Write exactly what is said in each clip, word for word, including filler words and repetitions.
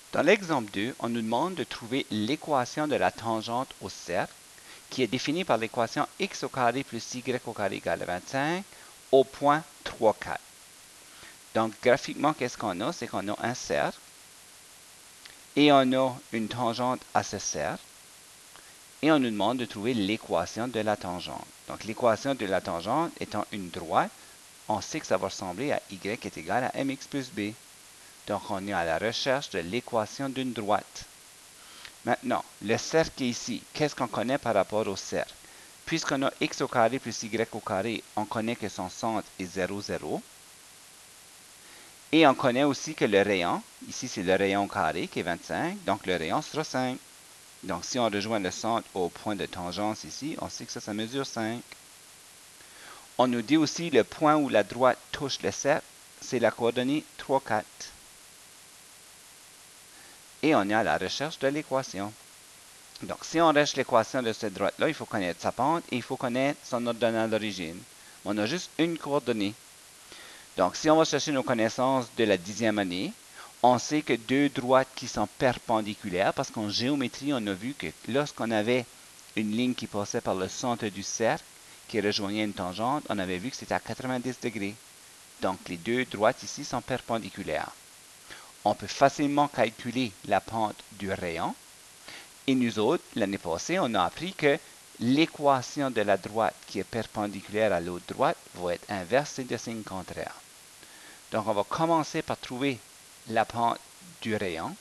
Dans l'exemple deux, on nous demande de trouver l'équation de la tangente au cercle, qui est définie par l'équation x au carré plus y au carré égale à vingt-cinq au point trois, quatre. Donc, graphiquement, qu'est-ce qu'on a? C'est qu'on a un cercle et on a une tangente à ce cercle et on nous demande de trouver l'équation de la tangente. Donc, l'équation de la tangente étant une droite, on sait que ça va ressembler à y est égal à mx plus b. Donc, on est à la recherche de l'équation d'une droite. Maintenant, le cercle ici, qu'est-ce qu'on connaît par rapport au cercle? Puisqu'on a x au carré plus y au carré, on connaît que son centre est zéro, zéro. Et on connaît aussi que le rayon, ici c'est le rayon carré qui est vingt-cinq, donc le rayon sera cinq. Donc si on rejoint le centre au point de tangence ici, on sait que ça, ça mesure cinq. On nous dit aussi le point où la droite touche le cercle, c'est la coordonnée trois, quatre. Et on est à la recherche de l'équation. Donc si on recherche l'équation de cette droite-là, il faut connaître sa pente et il faut connaître son ordonnale d'origine. On a juste une coordonnée. Donc, si on va chercher nos connaissances de la dixième année, on sait que deux droites qui sont perpendiculaires, parce qu'en géométrie, on a vu que lorsqu'on avait une ligne qui passait par le centre du cercle, qui rejoignait une tangente, on avait vu que c'était à quatre-vingt-dix degrés. Donc, les deux droites ici sont perpendiculaires. On peut facilement calculer la pente du rayon. Et nous autres, l'année passée, on a appris que l'équation de la droite qui est perpendiculaire à l'autre droite va être inversée de signe contraire. Donc, on va commencer par trouver la pente du rayon.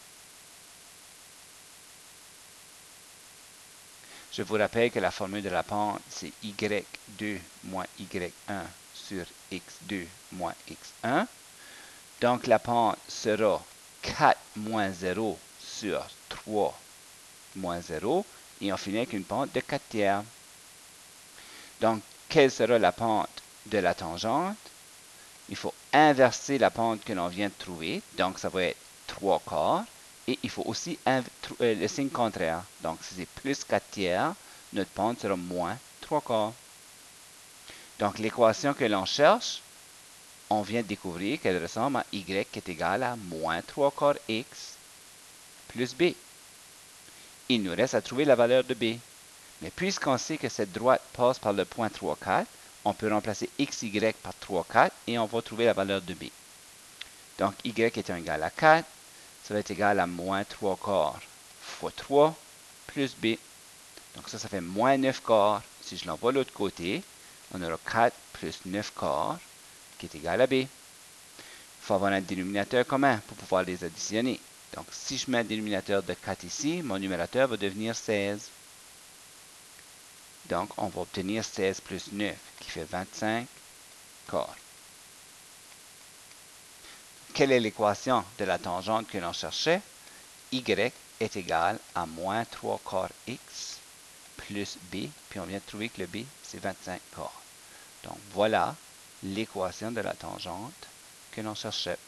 Je vous rappelle que la formule de la pente, c'est y deux moins y un sur x deux moins x un. Donc, la pente sera quatre moins zéro sur trois moins zéro. Et on finit avec une pente de quatre tiers. Donc, quelle sera la pente de la tangente? Il faut inverser la pente que l'on vient de trouver. Donc, ça va être trois quarts. Et il faut aussi euh, le signe contraire. Donc, si c'est plus quatre tiers, notre pente sera moins trois quarts. Donc, l'équation que l'on cherche, on vient de découvrir qu'elle ressemble à y qui est égal à moins trois quarts x plus b. Il nous reste à trouver la valeur de b. Mais puisqu'on sait que cette droite passe par le point trois, quatre, on peut remplacer xy par trois, quatre et on va trouver la valeur de b. Donc, y étant égal à quatre, ça va être égal à moins trois quarts fois trois plus b. Donc ça, ça fait moins neuf quarts. Si je l'envoie de l'autre côté, on aura quatre plus neuf quarts qui est égal à b. Il faut avoir un dénominateur commun pour pouvoir les additionner. Donc si je mets un dénominateur de quatre ici, mon numérateur va devenir seize. Donc on va obtenir seize plus neuf qui fait vingt-cinq quarts. Quelle est l'équation de la tangente que l'on cherchait? Y est égal à moins trois quarts x plus b, puis on vient de trouver que le b, c'est vingt-cinq quarts. Donc voilà l'équation de la tangente que l'on cherchait.